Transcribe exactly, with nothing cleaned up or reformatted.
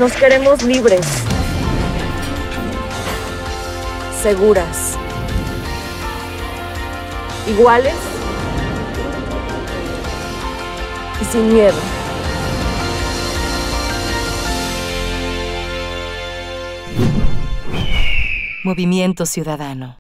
Nos queremos libres, seguras, iguales y sin miedo. Movimiento Ciudadano.